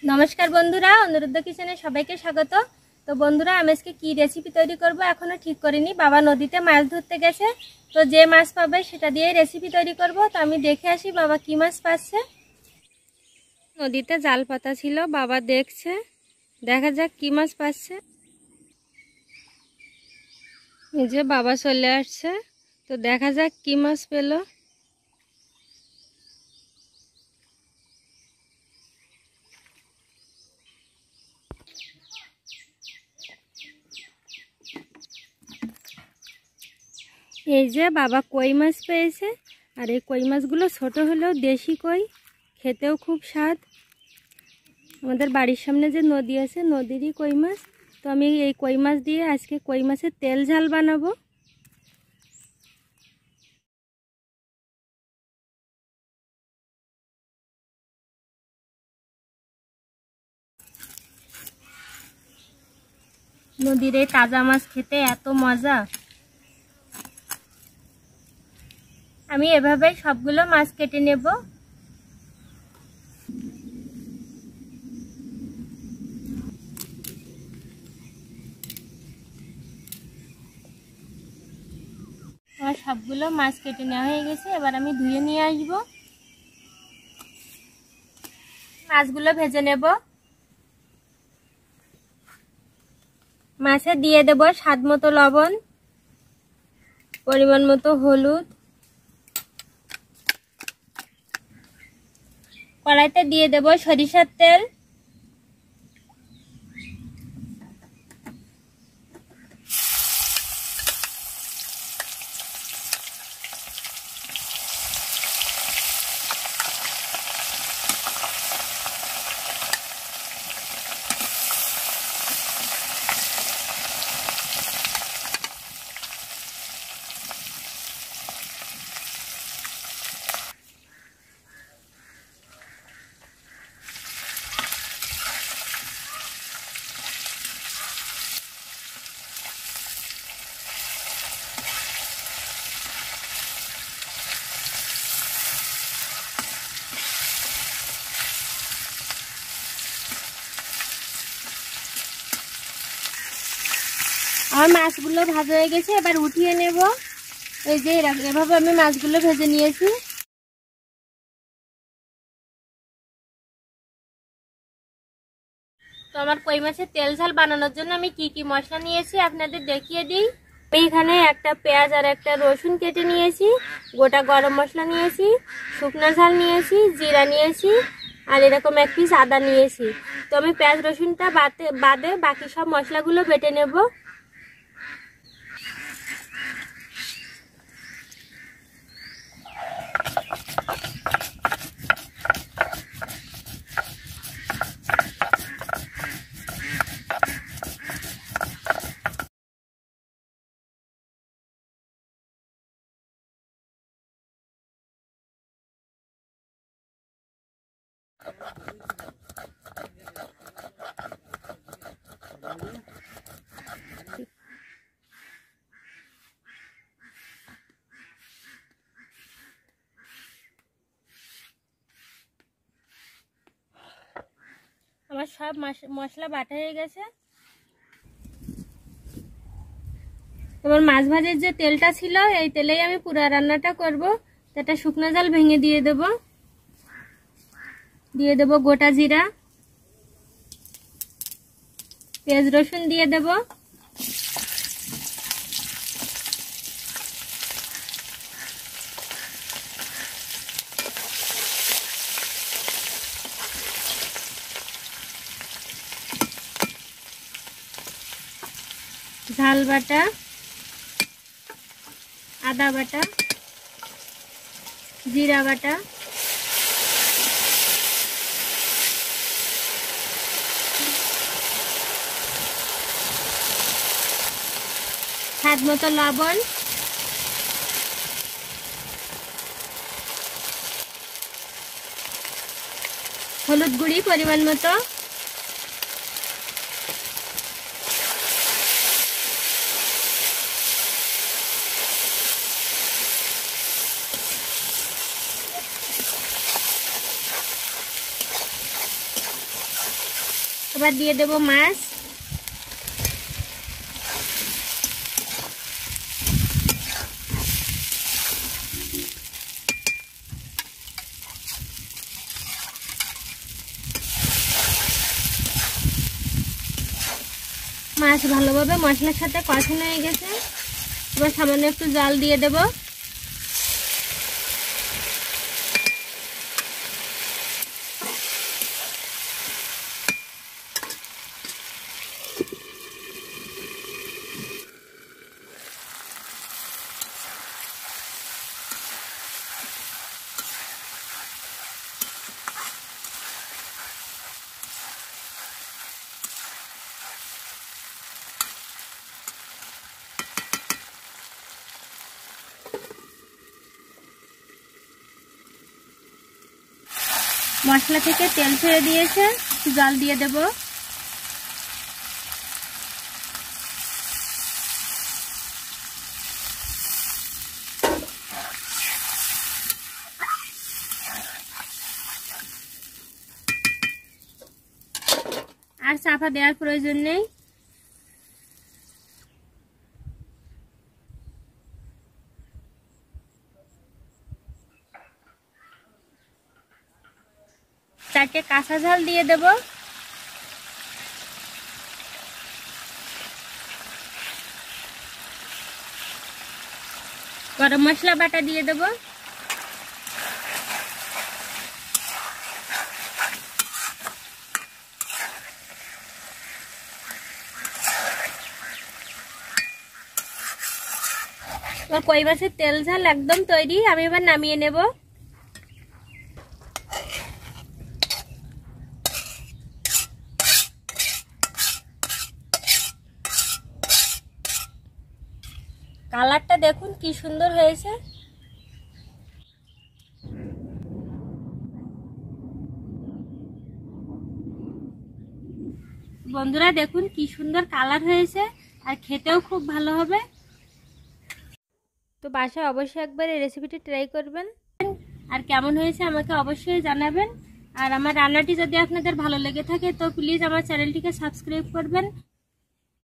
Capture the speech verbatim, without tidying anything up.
नमस्कार बंधुरा अनुरुद्ध किचेने सबाइके स्वागत। तो बंधुरा आमि आजके कि रेसिपि तैरी करब एखोनो ठीक करिनी। बाबा नदीते माछ धरते गेছে, तो जे माछ पाबे सेटा दिये रेसिपि तैरी करब। तो आमि देखे आसि बाबा कि माछ पाচ্ছে। नदीते जाल पाता छिलो, बाबा देखছে, देखा जाक कि माछ पाচ্ছে। এই যে বাবা চলে আসছে, তো দেখা যাক কি মাছ পেলো। এই যে বাবা কই মাছ পেয়েছে, আর এই কই মাছগুলো ছোট হলেও দেশি কই, খেতেও খুব স্বাদ। আমাদের বাড়ির সামনে যে নদী আছে নদীরই কই মাছ। তো আমি এই কই মাছ দিয়ে আজকে কই মাছের তেল ঝাল বানাবো। নদীর এই তাজা মাছ খেতে এত মজা। আমি এভাবে সবগুলো মাছ কেটে নেব। আমার সবগুলো মাছ কেটে নেওয়া হয়ে গেছে, এবার আমি ধুয়ে নিয়ে আসব। মাছগুলো ভেজে নেব। মাছে দিয়ে দেব স্বাদ মতো লবণ, পরিমাণ মতো হলুদ। কড়াইতে দিয়ে দেব সরিষার তেল, আমার মাছগুলো ভাজা হয়ে গেছে, এবার উঠিয়ে নেব। এই যে এভাবে আমি মাছগুলো ভেজে নিয়েছি। তো আমার কই মাছের তেল ঝাল বানানোর জন্য আমি কি কি মশলা নিয়েছি আপনাদের দেখিয়ে দিই। আমি এখানে একটা পেঁয়াজ আর একটা রসুন কেটে নিয়েছি, গোটা গরম মশলা নিয়েছি, শুকনো ঝাল নিয়েছি, জিরা নিয়েছি, আর এরকম এক পিস আদা নিয়েছি। তো আমি পেঁয়াজ রসুনটা বাদে বাদে বাকি সব মশলাগুলো বেটে নেব। আমার সব মশলা বাটা হয়ে গেছে। এবার মাছ ভাজার যে তেলটা ছিল এই তেলেই আমি পুরো রান্নাটা করব। একটা শুকনো ঝাল ভেঙে দিয়ে দেব, দিয়ে দেব গোটা জিরা, পেঁয়াজ রসুন দিয়ে দেব, ঝাল বাটা, আদা বাটা, জিরা বাটা, স্বাদ মতো লবণ, হলুদ গুঁড়ি পরিমাণ মতো, এবার দিয়ে দেব মাছ। মাছ ভালোভাবে মশলার সাথে কষানো হয়ে গেছে। এবার সামান্য একটু জল দিয়ে দেব। মশলা থেকে তেল ছেড়ে দিয়েছে, জল দিয়ে দেব। আর চাপা দেওয়ার প্রয়োজন নেই। চারটে কাঁচা ঝাল দিয়ে দেব। গরম মশলা বাটা দিয়ে দেব। কই মাছের তেল ঝাল একদম তৈরি। আমি এবার নামিয়ে নেব। কালারটা দেখুন কি সুন্দর হয়েছে। বন্ধুরা দেখুন কি সুন্দর কালার হয়েছে, আর খেতেও খুব ভালো হবে। তো বাসায় অবশ্যই একবার এই রেসিপিটি ট্রাই করবেন, আর কেমন হয়েছে আমাকে অবশ্যই জানাবেন। আর আমার রান্নাটি যদি আপনাদের ভালো লেগে থাকে তো প্লিজ আমার চ্যানেলটিকে সাবস্ক্রাইব করবেন,